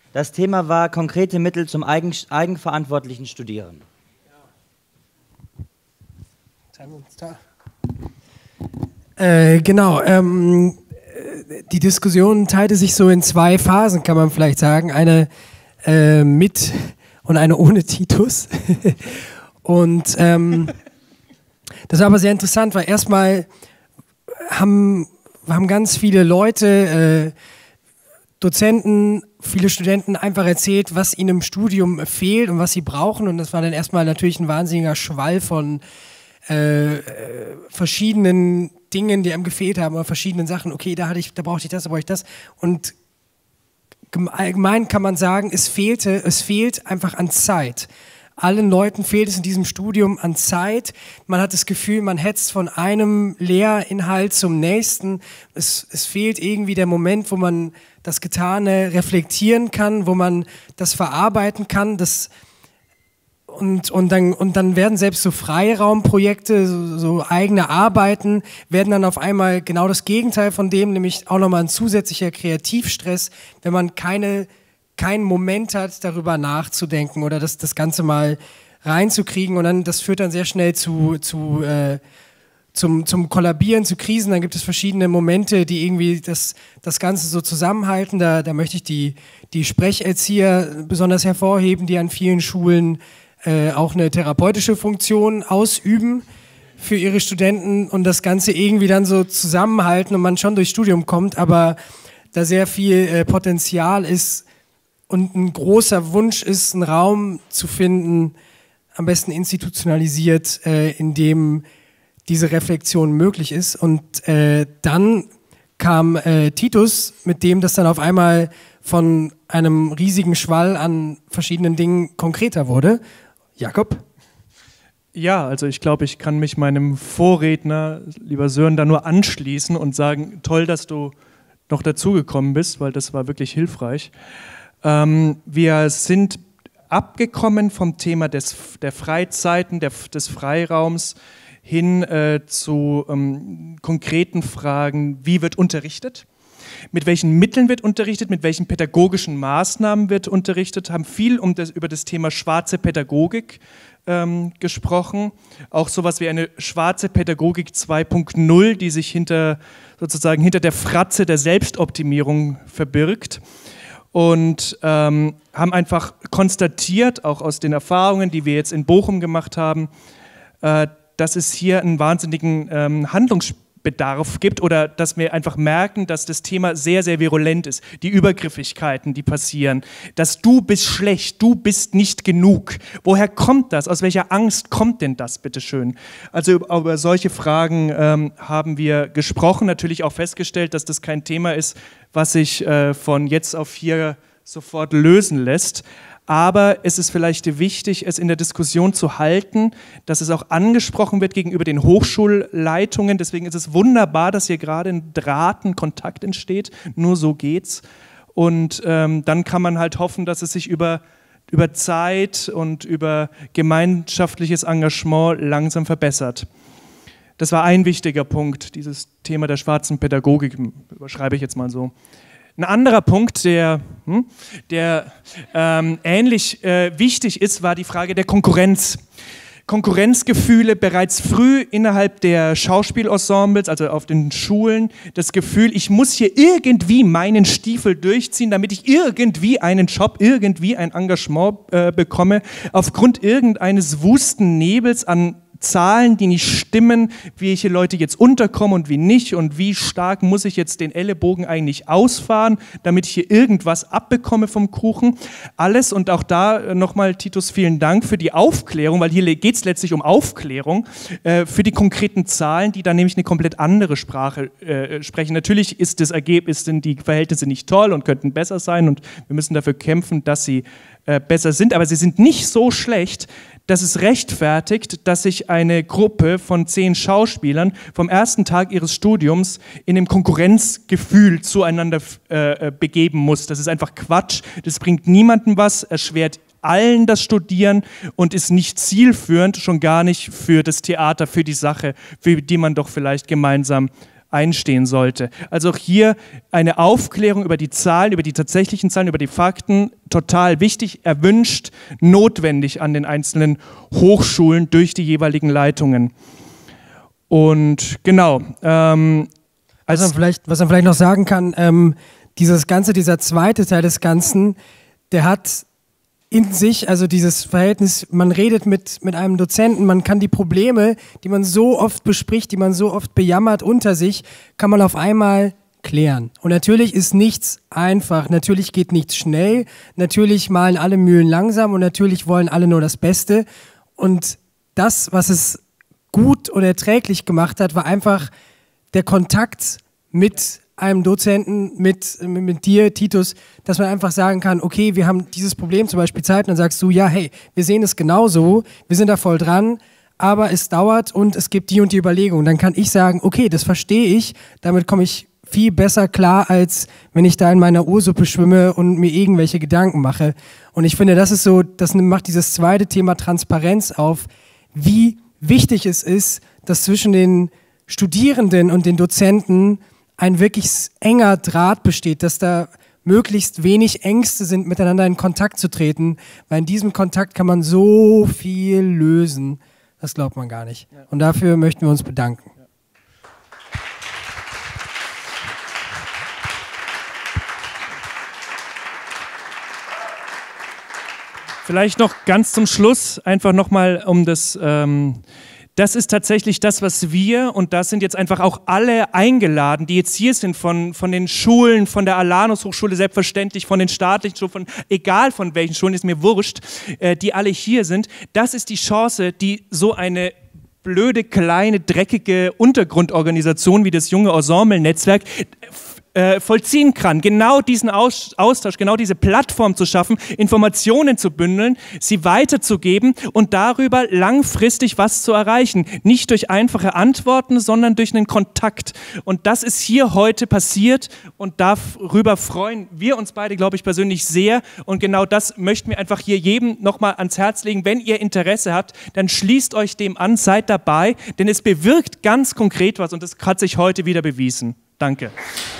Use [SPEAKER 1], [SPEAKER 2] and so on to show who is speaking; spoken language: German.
[SPEAKER 1] Das Thema war konkrete Mittel zum eigenverantwortlichen Studieren.
[SPEAKER 2] Genau. Die Diskussion teilte sich so in zwei Phasen, kann man vielleicht sagen. Eine mit und eine ohne Titus. Und das war aber sehr interessant, weil erstmal haben ganz viele Leute, Dozenten, viele Studenten einfach erzählt, was ihnen im Studium fehlt und was sie brauchen. Und das war dann erstmal natürlich ein wahnsinniger Schwall von verschiedenen Dingen, die einem gefehlt haben, oder verschiedenen Sachen. Okay, da brauchte ich das, da brauche ich das. Und allgemein kann man sagen, es fehlt einfach an Zeit. Allen Leuten fehlt es in diesem Studium an Zeit. Man hat das Gefühl, man hetzt von einem Lehrinhalt zum nächsten. Es fehlt irgendwie der Moment, wo man das Getane reflektieren kann, wo man das verarbeiten kann. Und dann werden selbst so Freiraumprojekte, so eigene Arbeiten, werden dann auf einmal genau das Gegenteil von dem, nämlich auch nochmal ein zusätzlicher Kreativstress, wenn man keinen Moment hat, darüber nachzudenken oder das Ganze mal reinzukriegen. Und dann, das führt dann sehr schnell zum Kollabieren, zu Krisen. Dann gibt es verschiedene Momente, die irgendwie das Ganze so zusammenhalten. Da möchte ich die Sprecherzieher besonders hervorheben, die an vielen Schulen auch eine therapeutische Funktion ausüben für ihre Studenten und das Ganze irgendwie dann so zusammenhalten und man schon durchs Studium kommt, aber da sehr viel Potenzial ist und ein großer Wunsch ist, einen Raum zu finden, am besten institutionalisiert, in dem diese Reflexion möglich ist. Und dann kam Titus, mit dem das dann auf einmal von einem riesigen Schwall an verschiedenen Dingen konkreter wurde. Jakob?
[SPEAKER 3] Ja, also ich glaube, ich kann mich meinem Vorredner, lieber Sören, da nur anschließen und sagen, toll, dass du noch dazugekommen bist, weil das war wirklich hilfreich. Wir sind abgekommen vom Thema der Freizeiten, des Freiraums hin zu konkreten Fragen, wie wird unterrichtet? Mit welchen Mitteln wird unterrichtet, mit welchen pädagogischen Maßnahmen wird unterrichtet, haben viel über das Thema schwarze Pädagogik gesprochen. Auch sowas wie eine schwarze Pädagogik 2.0, die sich hinter der Fratze der Selbstoptimierung verbirgt. Und haben einfach konstatiert, auch aus den Erfahrungen, die wir jetzt in Bochum gemacht haben, dass es hier einen wahnsinnigen Handlungsbedarf gibt oder dass wir einfach merken, dass das Thema sehr, sehr virulent ist. Die Übergriffigkeiten, die passieren, dass du bist schlecht, du bist nicht genug. Woher kommt das? Aus welcher Angst kommt denn das, bitteschön? Also über solche Fragen haben wir gesprochen, natürlich auch festgestellt, dass das kein Thema ist, was sich von jetzt auf hier sofort lösen lässt. Aber es ist vielleicht wichtig, es in der Diskussion zu halten, dass es auch angesprochen wird gegenüber den Hochschulleitungen. Deswegen ist es wunderbar, dass hier gerade ein Kontakt entsteht. Nur so geht's. Und dann kann man halt hoffen, dass es sich über Zeit und über gemeinschaftliches Engagement langsam verbessert. Das war ein wichtiger Punkt, dieses Thema der schwarzen Pädagogik, überschreibe ich jetzt mal so. Ein anderer Punkt, der ähnlich wichtig ist, war die Frage der Konkurrenz. Konkurrenzgefühle bereits früh innerhalb der Schauspielensembles, also auf den Schulen, das Gefühl, ich muss hier irgendwie meinen Stiefel durchziehen, damit ich irgendwie einen Job, irgendwie ein Engagement bekomme, aufgrund irgendeines wusten Nebels an Zahlen, die nicht stimmen, welche Leute jetzt unterkommen und wie nicht und wie stark muss ich jetzt den Ellenbogen eigentlich ausfahren, damit ich hier irgendwas abbekomme vom Kuchen. Alles und auch da nochmal, Titus, vielen Dank für die Aufklärung, weil hier geht es letztlich um Aufklärung für die konkreten Zahlen, die dann nämlich eine komplett andere Sprache sprechen. Natürlich ist das Ergebnis, sind die Verhältnisse nicht toll und könnten besser sein und wir müssen dafür kämpfen, dass sie besser sind, aber sie sind nicht so schlecht, dass es rechtfertigt, dass sich eine Gruppe von 10 Schauspielern vom ersten Tag ihres Studiums in dem Konkurrenzgefühl zueinander begeben muss. Das ist einfach Quatsch, das bringt niemandem was, erschwert allen das Studieren und ist nicht zielführend, schon gar nicht für das Theater, für die Sache, für die man doch vielleicht gemeinsam einstehen sollte. Also auch hier eine Aufklärung über die Zahlen, über die tatsächlichen Zahlen, über die Fakten, total wichtig, erwünscht, notwendig an den einzelnen Hochschulen durch die jeweiligen Leitungen. Und genau.
[SPEAKER 2] Was man vielleicht noch sagen kann, dieser zweite Teil des Ganzen, der hat in sich, also dieses Verhältnis, man redet mit einem Dozenten, man kann die Probleme, die man so oft bespricht, die man so oft bejammert unter sich, kann man auf einmal klären. Und natürlich ist nichts einfach, natürlich geht nichts schnell, natürlich malen alle Mühlen langsam und natürlich wollen alle nur das Beste. Und das, was es gut und erträglich gemacht hat, war einfach der Kontakt mit einem Dozenten, mit dir, Titus, dass man einfach sagen kann, okay, wir haben dieses Problem zum Beispiel Zeit, und dann sagst du, ja, hey, wir sehen es genauso, wir sind da voll dran, aber es dauert und es gibt die und die Überlegung. Dann kann ich sagen, okay, das verstehe ich, damit komme ich viel besser klar, als wenn ich da in meiner Ursuppe schwimme und mir irgendwelche Gedanken mache. Und ich finde, das macht dieses zweite Thema Transparenz auf, wie wichtig es ist, dass zwischen den Studierenden und den Dozenten ein wirklich enger Draht besteht, dass da möglichst wenig Ängste sind, miteinander in Kontakt zu treten, weil in diesem Kontakt kann man so viel lösen, das glaubt man gar nicht. Und dafür möchten wir uns bedanken.
[SPEAKER 3] Vielleicht noch ganz zum Schluss, einfach nochmal um das ist tatsächlich das, was wir, und da sind jetzt einfach auch alle eingeladen, die jetzt hier sind, von den Schulen, von der Alanus-Hochschule selbstverständlich, von den staatlichen Schulen, egal von welchen Schulen, ist mir wurscht, die alle hier sind. Das ist die Chance, die so eine blöde, kleine, dreckige Untergrundorganisation wie das junge Ensemble-Netzwerk vollziehen kann, genau diesen Austausch, genau diese Plattform zu schaffen, Informationen zu bündeln, sie weiterzugeben und darüber langfristig was zu erreichen. Nicht durch einfache Antworten, sondern durch einen Kontakt. Und das ist hier heute passiert und darüber freuen wir uns beide, glaube ich, persönlich sehr. Und genau das möchten wir einfach hier jedem nochmal ans Herz legen. Wenn ihr Interesse habt, dann schließt euch dem an, seid dabei, denn es bewirkt ganz konkret was und das hat sich heute wieder bewiesen. Danke.